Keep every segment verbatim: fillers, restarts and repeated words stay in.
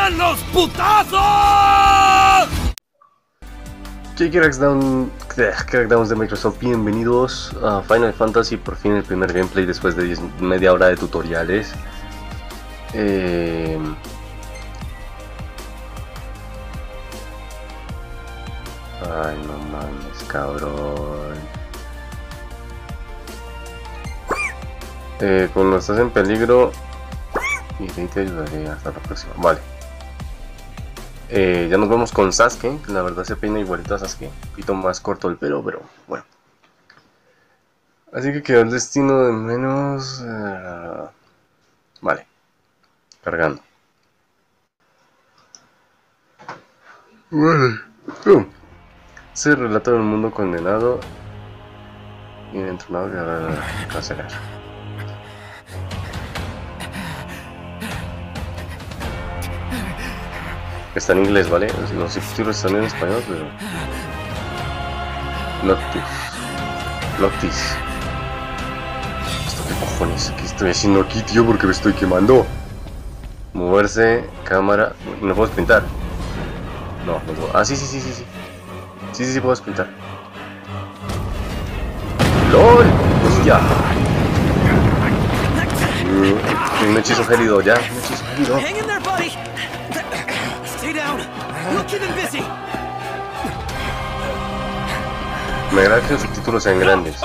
¡Vengan los putazos! ¿Qué crackdown, crackdowns de Microsoft? Bienvenidos a Final Fantasy, por fin el primer gameplay después de diez, media hora de tutoriales. Eh... Ay, no mames, cabrón. Eh, cuando estás en peligro, y ahí te ayudaré hasta la próxima. Vale. Eh, ya nos vemos con Sasuke, que la verdad se peina igualito a Sasuke, un poquito más corto el pelo, pero bueno. Así que quedó el destino de menos... Uh... Vale, cargando. Vale. Uh. Se relata del mundo condenado y el entrenador que va a cancelar. Está en inglés, ¿vale? Los subtítulos están en español, pero... Noctis. Noctis. ¿Esto qué cojones? ¿Qué estoy haciendo aquí, tío? Porque me estoy quemando. Moverse, cámara... ¿No puedo sprintar? No, no puedo... Ah, sí, sí, sí, sí, sí. Sí, sí, sí, puedo sprintar. ¡Lol! ¡Hostia! Uh, un hechizo gélido, ya. Un hechizo gélido. Me agrada que los subtítulos sean grandes.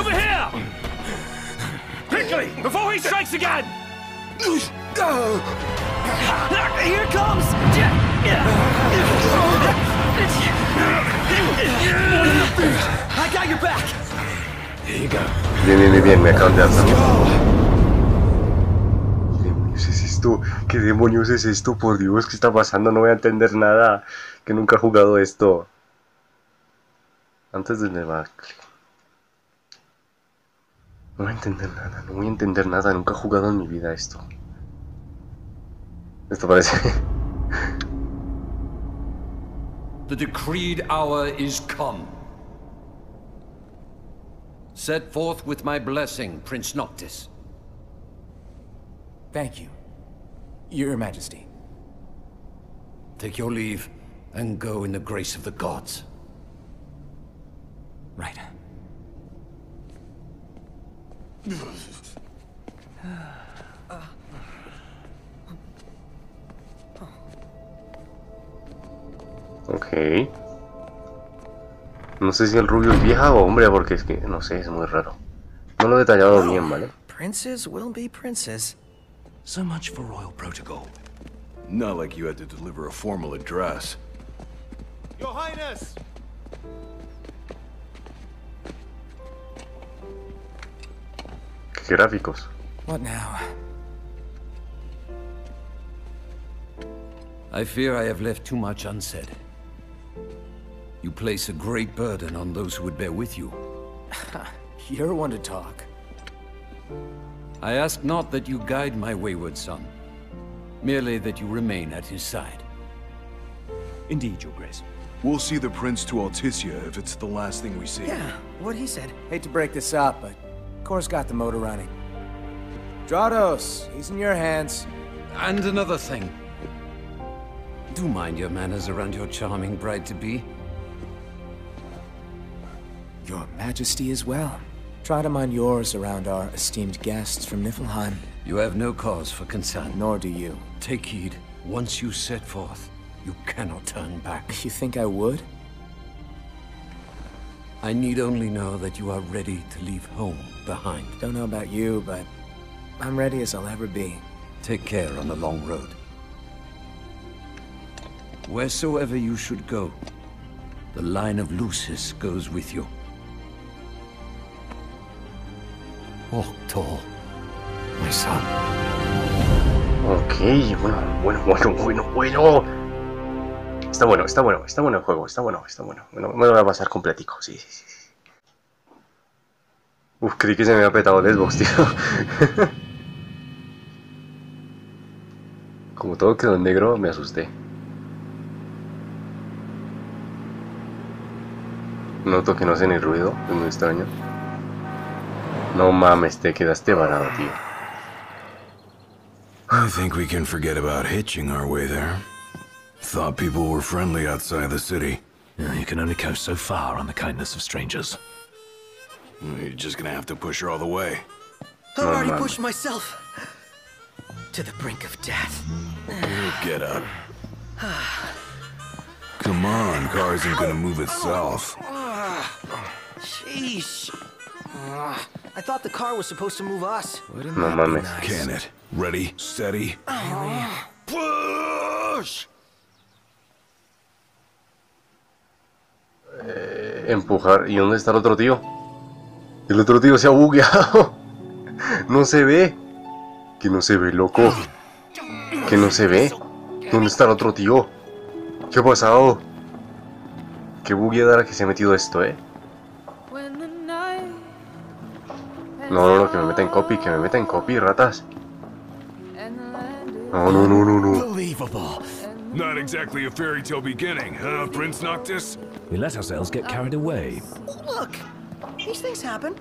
Bien, bien, bien, bien, me acaban de dar también. ¿Qué demonios es esto? ¿Qué demonios es esto? Por Dios, ¿qué está pasando? No voy a entender nada. Que nunca he jugado esto. Antes del debacle. No voy a entender nada, no voy a entender nada. Nunca he jugado en mi vida esto. Esto parece... The decreed hour is come. Set forth with my blessing, Prince Noctis. Thank you, Your Majesty. Take your leave and go in the grace of the gods. Right. Ok. No sé si el rubio es vieja o hombre, porque es que, no sé, es muy raro. No lo he detallado bien, ¿vale? Princes will be princes. So much for royal protocol. Not like you had to deliver a formal address. Your Highness! Qué gráficos. What now? I fear I have left too much unsaid. You place a great burden on those who would bear with you. You're one to talk. I ask not that you guide my wayward son, merely that you remain at his side. Indeed, Your Grace. We'll see the prince to Alticia if it's the last thing we see. Yeah, what he said. Hate to break this up, but Kor's got the motor running. Drados, he's in your hands. And another thing. Do mind your manners around your charming bride-to-be. Your Majesty as well. Try to mind yours around our esteemed guests from Niflheim. You have no cause for concern. Nor do you. Take heed. Once you set forth, you cannot turn back. You think I would? I need only know that you are ready to leave home behind. Don't know about you, but I'm ready as I'll ever be. Take care on the long road. Wheresoever you should go, the line of Lucis goes with you. Walk tall, my son. Ok, bueno, bueno, bueno, bueno, bueno. Está bueno, está bueno, está bueno el juego, está bueno, está bueno. Bueno, me lo voy a pasar completico, sí, sí, sí. Uf, creí que se me había petado el Xbox, tío. Como todo quedó en negro, me asusté. Noto que no hace ni ruido, es muy extraño. No mames, te quedaste varado, tío. I think we can forget about hitching our way there. Thought people were friendly outside the city. Yeah, you can only go so far on the kindness of strangers. You're just gonna have to push her all the way. I've already man. pushed myself to the brink of death. Get up. Come on, car isn't gonna move itself. Sheesh. Uh, I thought the car was supposed to move us. Wouldn't No that be mames. nice? Can it? Ready, steady. Push! Eh, empujar. ¿Y dónde está el otro tío? El otro tío se ha bugueado. No se ve. Que no se ve, loco. Que no se ve. ¿Dónde está el otro tío? ¿Qué ha pasado? Qué bugueada que se ha metido esto, eh. No, no, no, que me meta en copy, que me meta en copy, ratas. No, no, no, no, no. Unbelievable. Not exactly a fairy tale beginning, huh, Prince Noctis? We let ourselves get carried away. Look, these things happen.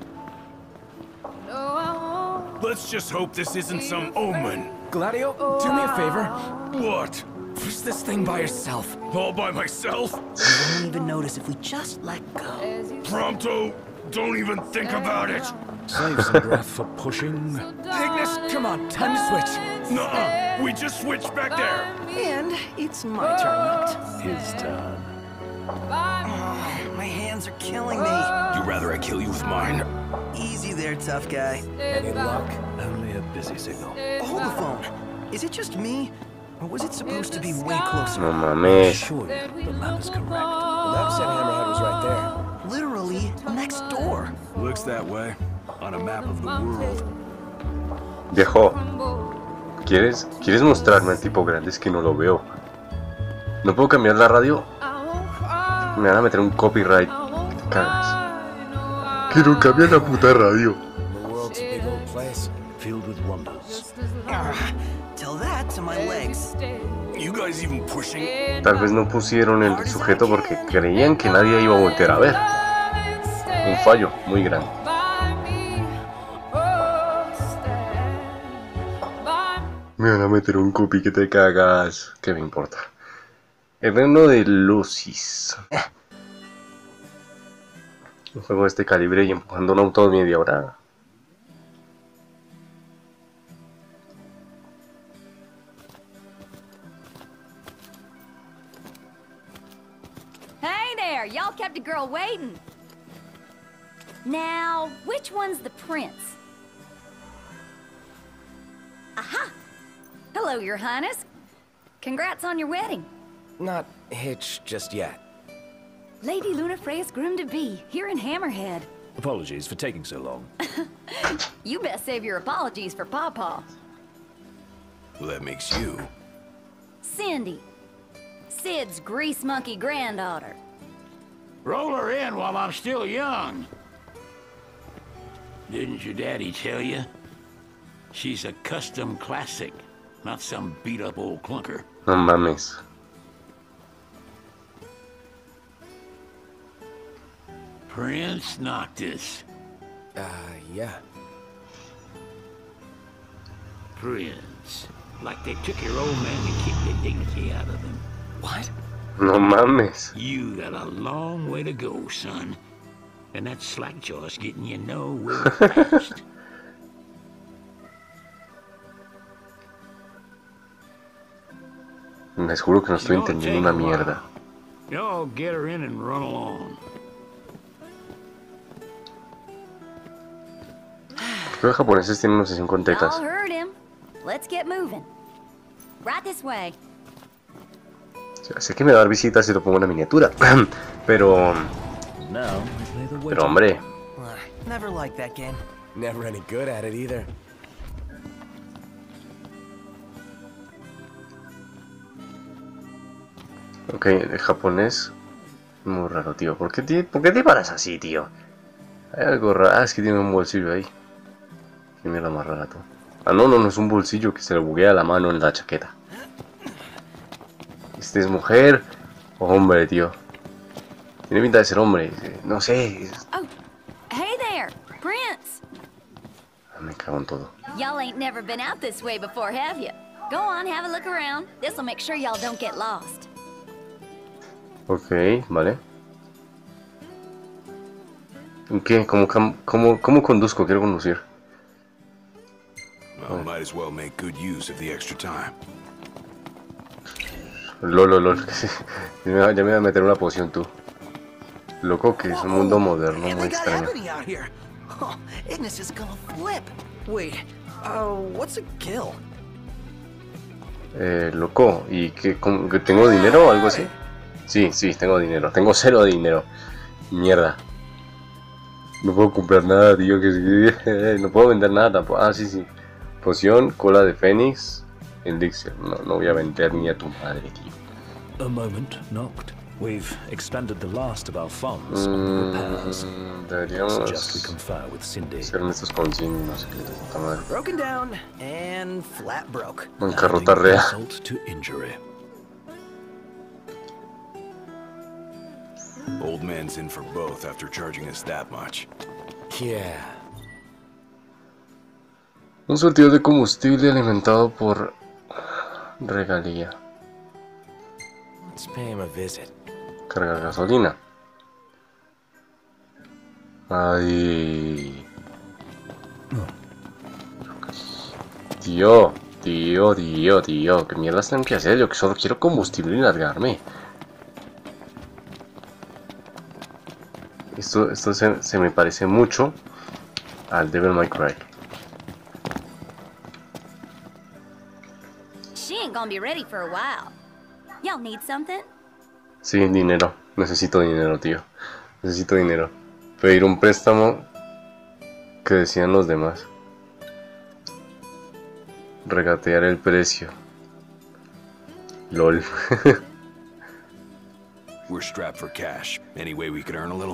Let's just hope this isn't some omen. Gladio, do me a favor. What? Push this thing by yourself. All by myself? You won't even notice if we just let go. Prompto, don't even think about it. Save some breath for pushing. Ignis, come on, time to switch. Nuh-uh, we just switched back there. And it's my turn not. His turn. Oh, my hands are killing me. You'd rather I kill you with mine? Easy there, tough guy. Any luck? Only a busy signal. Hold the phone. Is it just me? Or was it supposed to be way closer? No mames. Sure, but Amanda's correct. The map said Hammerhead was right there. Literally next door. Looks that way. On a map of the world. Viejo, ¿quieres, ¿quieres mostrarme al tipo grande? Es que no lo veo. ¿No puedo cambiar la radio? Me van a meter un copyright. Te cagas. Quiero cambiar la puta radio. The world's a big old place. Filled with wonders. Tell that to my legs. You guys even pushing? Tal vez no pusieron el sujeto porque creían que nadie iba a voltear a ver. Un fallo muy grande. Me van a meter un copy que te cagas. ¿Qué me importa? El reino de Lucis. Un juego de este calibre y empujando un auto de media hora. Hey there, y'all kept a girl waiting. Now, which one's the prince? Aha! Hello, Your Highness. Congrats on your wedding. Not hitched just yet. Lady Lunafreya's groom-to-be, here in Hammerhead. Apologies for taking so long. You best save your apologies for Pawpaw. Well, that makes you. Cindy. Sid's grease monkey granddaughter. Roll her in while I'm still young. Didn't your daddy tell you? She's a custom classic, not some beat-up old clunker. No mames. Prince Noctis. Uh, yeah. Prince. Like they took your old man and kicked the dignity out of him. What? No mames. You got a long way to go, son. And that slackjaw's getting you nowhere fast. Les juro que no estoy entendiendo una mierda. Y'all get her in and run along. Creo que los japoneses tienen una sesión con tetas. Y'all heard him. Let's get moving. Right this way. O sea, sé que me va a dar visitas si lo pongo en la miniatura. Pero... Now, we play the Pero hombre... Never liked that game. Never any good at it either. Ok, el japonés... Muy raro, tío. ¿Por qué te, ¿por qué te paras así, tío? Hay algo raro. Ah, es que tiene un bolsillo ahí. Qué mierda más rara, tú. Ah, no, no, no es un bolsillo que se le buguea la mano en la chaqueta. Este es mujer o hombre, tío. Tiene pinta de ser hombre. No sé. Oh, hey there, Prince. Me cago en todo. Y'all ain't never been out this way before, have you? Go on, have a look around. This'll make sure y'all don't get lost. Ok, vale. ¿Qué? ¿Cómo, cómo, cómo conduzco? Quiero conducir. Well, might as well make good use of the extra time. Lolo, lolo. Ya me voy a meter una poción tú. Loco, que es un mundo moderno muy extraño. Oh, Ignis is gonna flip. Wait, uh, what's a kill? Eh, loco, ¿y qué, que tengo dinero o algo así? Sí, sí, tengo dinero. Tengo cero de dinero. Mierda. No puedo comprar nada, tío. Que no puedo vender nada tampoco. Ah, sí, sí. Poción, cola de fénix, elixir. No, no voy a vender ni a tu madre, tío. A moment, Noct. We've expended the last of our funds on repairs. Deberíamos Suggest we confer with Cindy. hacer estos consignos, no sé qué de puta madre. Broken down and flat broke. Bancarrota real. Insult to injury. Old man's in for both after charging us that much. Yeah. Un surtido de combustible alimentado por regalía. Let's pay him a visit. Cargar gasolina. Ay. Tío, tío, tío, tío. ¿Qué mierdas tengo que hacer? Yo que solo quiero combustible y largarme. Esto, esto se, se me parece mucho al Devil May Cry. She ain't gonna be ready for a while. Y'all need something? Sí, dinero. Necesito dinero, tío. Necesito dinero. Pedir un préstamo que decían los demás. Regatear el precio. LOL. We're strapped for cash. Any way we could earn a little?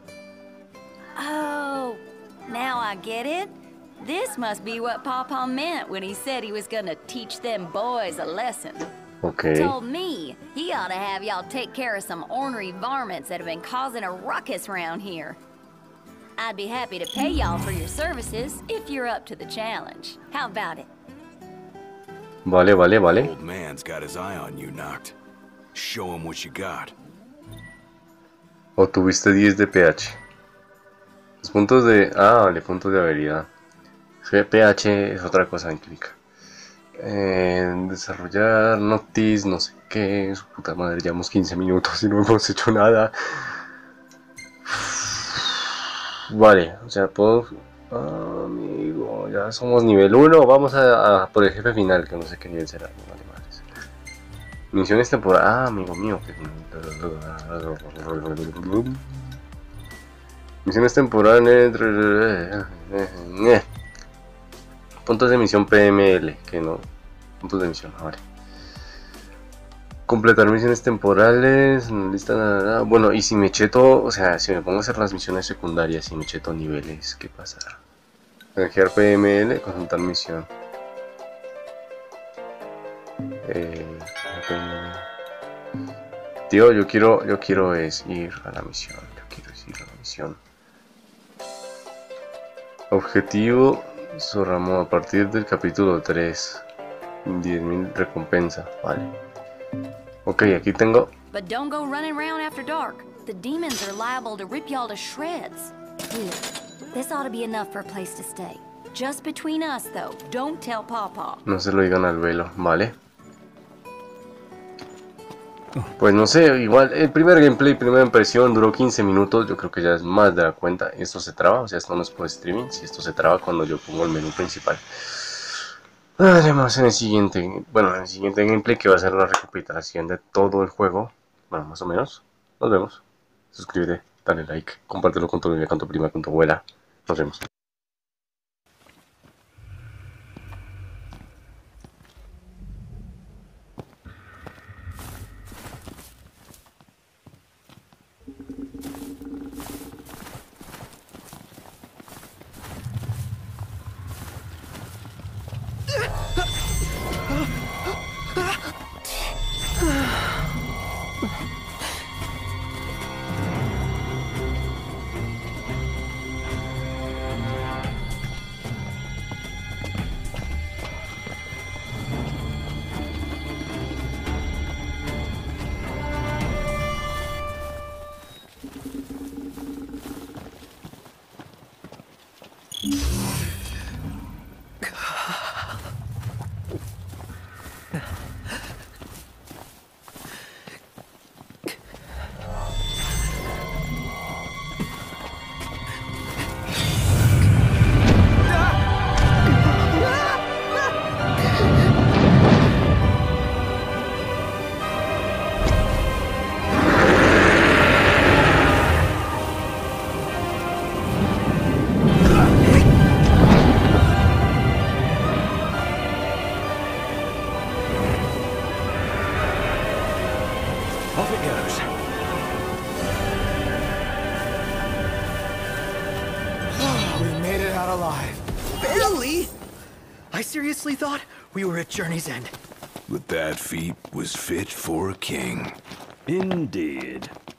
Oh, now I get it. This must be what Pawpaw meant when he said he was gonna teach them boys a lesson. Okay. Told me he ought to have y'all take care of some ornery varmints that have been causing a ruckus around here. I'd be happy to pay y'all for your services if you're up to the challenge. How about it? Vale, vale, vale. Old man's got his eye on you, Noct. Show him what you got. O tuviste diez de pH. Los puntos de... Ah, vale, puntos de habilidad. pH es otra cosa inclica. Eh, desarrollar Noctis, no sé qué. Su puta madre, llevamos quince minutos y no hemos hecho nada. Vale, o sea, puedo... Ah, amigo, ya somos nivel uno. Vamos a, a por el jefe final, que no sé qué nivel será. Vale, madres. Misiones temporales. Ah, amigo mío. Misiones temporales. Puntos de misión P M L, que no. Puntos de misión, vale. Completar misiones temporales. Lista. Bueno, y si me cheto, o sea, si me pongo a hacer las misiones secundarias y me cheto niveles, ¿qué pasará? Canjear P M L, consultar misión. Eh, tío, yo quiero, yo quiero es ir a la misión. Yo quiero ir a la misión. Objetivo Zorramo a partir del capítulo tres. diez mil recompensa, vale. Ok, aquí tengo. But don't go running around after dark. The demons are liable to rip y'all to shreds. Here, this ought to be enough for a place to stay. Just between us, though. Don't tell Pawpaw. No se lo digan al velo, vale. Pues no sé, igual el primer gameplay, primera impresión duró quince minutos. Yo creo que ya es más de la cuenta. Esto se traba, o sea, esto no es por streaming. Si esto se traba cuando yo pongo el menú principal. Además, en el siguiente, bueno, en el siguiente gameplay, que va a ser la recapitulación de todo el juego. Bueno, más o menos. Nos vemos. Suscríbete, dale like, compártelo con tu familia, con tu prima, con tu abuela. Nos vemos. I seriously thought we were at Journey's End. But that feat was fit for a king. Indeed.